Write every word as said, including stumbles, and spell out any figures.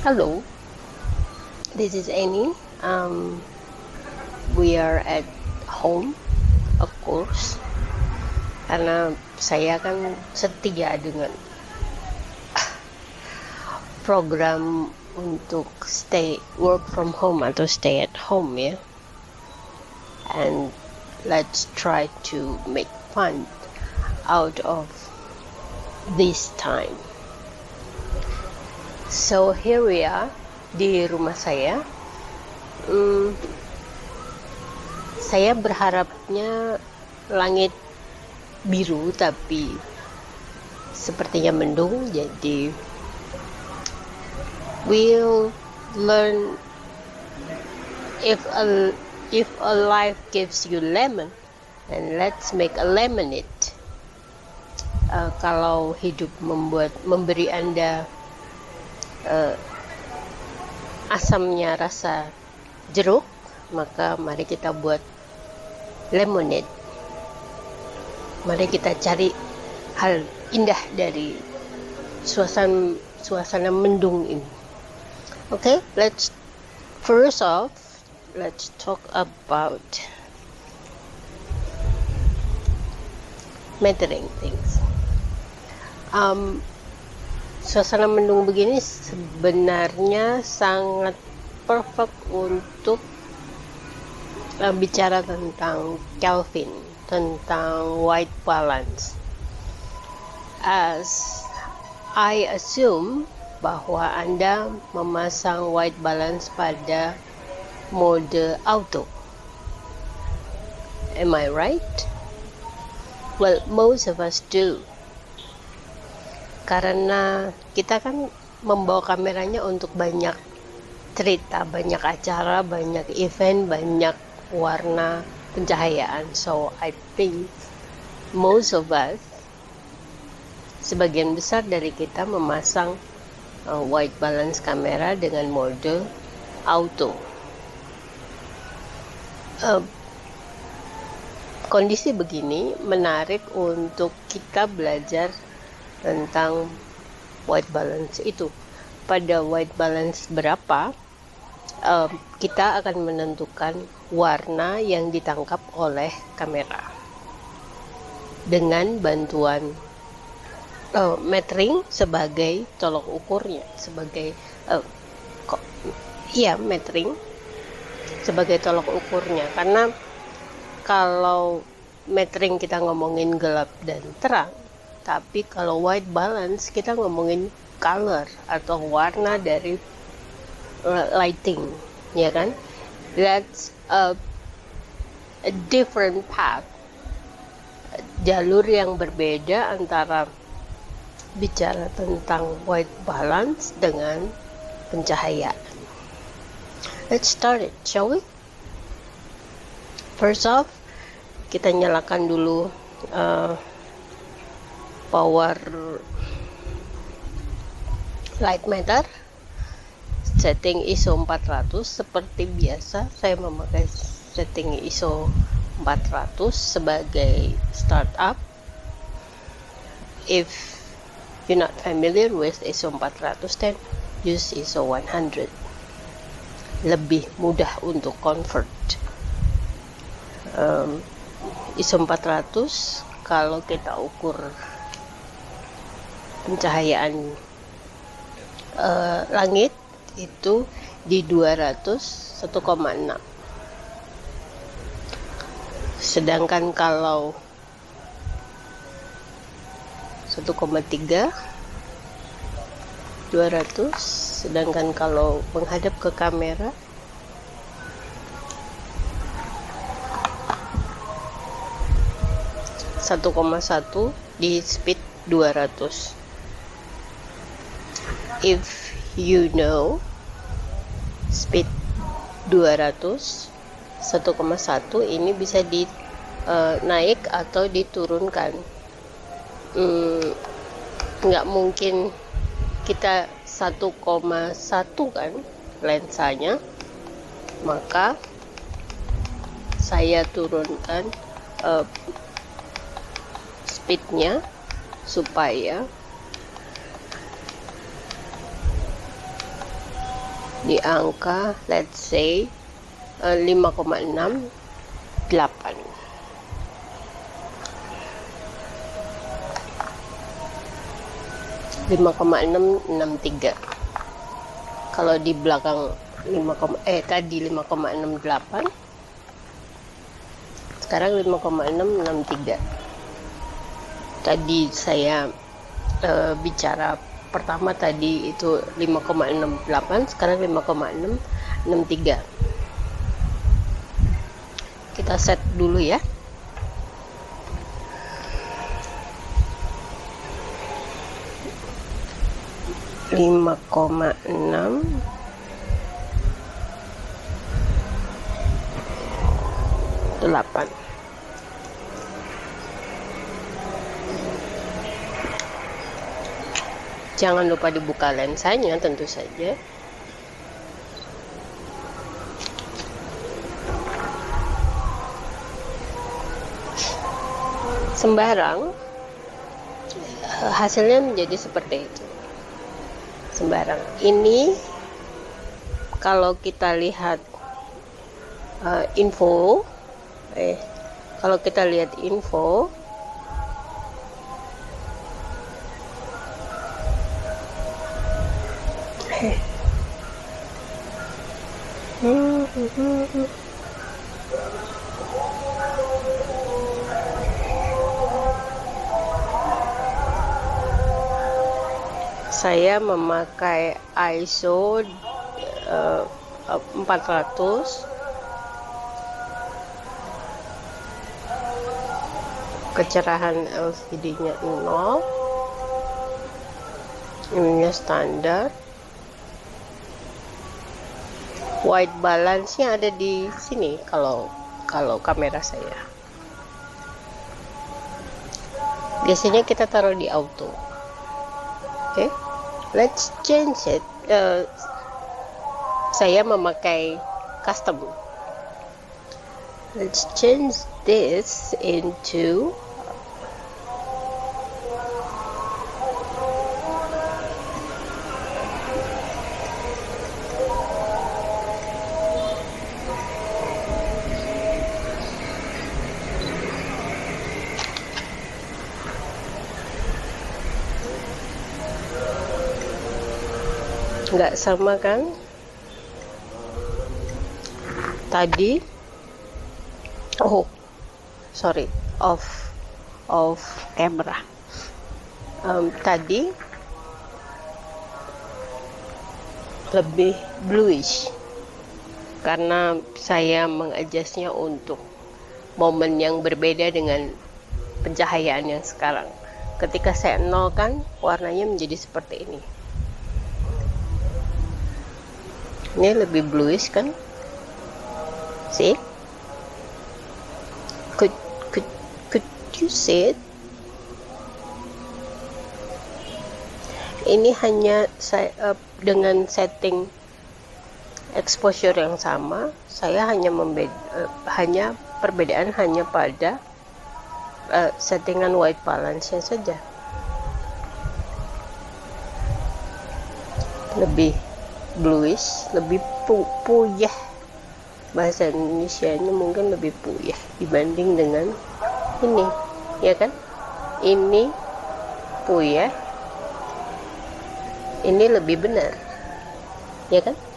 Hello, this is Annie. Um, we are at home, of course, karena saya kan setia dengan program untuk stay work from home atau stay at home ya. And let's try to make fun out of this time. So here we are di rumah saya. Hmm, saya berharapnya langit biru, tapi sepertinya mendung. Jadi we'll learn if a if a life gives you lemon, and let's make a lemonade. Uh, kalau hidup membuat memberi Anda Uh, asamnya rasa jeruk, maka mari kita buat lemonade. Mari kita cari hal indah dari suasana suasana mendung ini. Okay, let's first off let's talk about mattering things. Um, Suasana mendung begini sebenarnya sangat perfect untuk uh, bicara tentang Kelvin, tentang white balance. As I assume bahwa Anda memasang white balance pada mode auto. Am I right? Well, most of us do. Karena kita kan membawa kameranya untuk banyak cerita, banyak acara, banyak event, banyak warna pencahayaan. So I think most of us, sebagian besar dari kita memasang uh, white balance kamera dengan mode auto. Uh, kondisi begini menarik untuk kita belajar tentang white balance itu. Pada white balance berapa, um, kita akan menentukan warna yang ditangkap oleh kamera dengan bantuan uh, metering sebagai tolok ukurnya, sebagai uh, kok, iya metering sebagai tolok ukurnya. Karena kalau metering kita ngomongin gelap dan terang, tapi kalau white balance kita ngomongin color atau warna dari lighting, ya kan? That's a, a different path, jalur yang berbeda antara bicara tentang white balance dengan pencahayaan. Let's start it, shall we? First off, kita nyalakan dulu uh, power light meter, setting I S O empat ratus. Seperti biasa saya memakai setting I S O empat ratus sebagai startup. If you're not familiar with I S O empat ratus, then use I S O seratus. Lebih mudah untuk convert. um, I S O empat ratus kalau kita ukur pencahayaan uh, langit itu di dua ratus satu koma enam. Sedangkan kalau satu koma tiga dua ratus, sedangkan kalau menghadap ke kamera satu koma satu di speed dua ratus. If you know speed dua ratus, satu koma satu ini bisa di uh, naik atau diturunkan. Hmm, nggak mungkin kita satu koma satu kan lensanya, maka saya turunkan uh, speednya supaya di angka let's say uh, lima koma enam delapan. lima koma enam enam tiga. Kalau di belakang lima, eh tadi lima koma enam delapan, sekarang lima koma enam enam tiga. Tadi saya uh, bicara pertama tadi itu lima koma enam delapan, sekarang lima koma enam enam tiga. Kita set dulu ya. lima koma enam delapan. Jangan lupa dibuka lensanya tentu saja. Sembarang hasilnya menjadi seperti itu. Sembarang. Ini kalau kita lihat uh, info, eh kalau kita lihat info, eh. Hmm, hmm, hmm, hmm. Saya memakai I S O uh, empat ratus, kecerahan L C D-nya nol, ininya standar, white balance-nya ada di sini kalau kalau kamera saya. Biasanya kita taruh di auto. Oke, okay. Let's change it. Uh, saya memakai custom. Let's change this into nggak sama kan tadi. Oh sorry, off off camera. Um, tadi lebih bluish karena saya mengadjustnya untuk momen yang berbeda dengan pencahayaan yang sekarang. Ketika saya nol kan warnanya menjadi seperti ini. Ini lebih bluish kan? See? Could could could you see it? Ini hanya saya uh, dengan setting exposure yang sama, saya hanya membeda, uh, hanya perbedaan hanya pada uh, settingan white balance-nya saja. Lebih bluish, lebih pu puyah, bahasa Indonesianya mungkin lebih puyah dibanding dengan ini, ya kan? Ini puyah, ini lebih benar, ya kan?